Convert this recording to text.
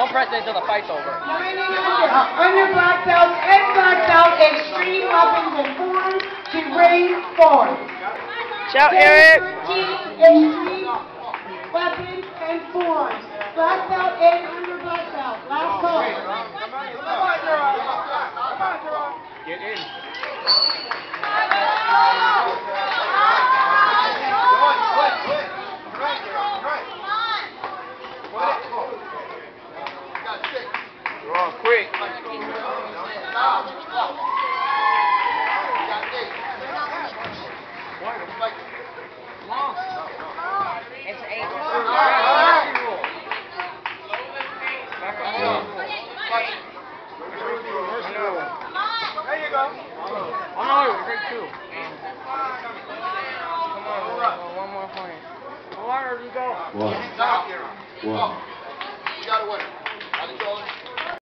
Don't press it until the fight's over. Under black belt and black belt, extreme weapons and form to ring forward. Shout, Eric. Extreme weapons and forms. Black belt and under black belt. Last call. Get in. Quick. It's 8. There you go. Oh no, great too. Come on, one more point. One.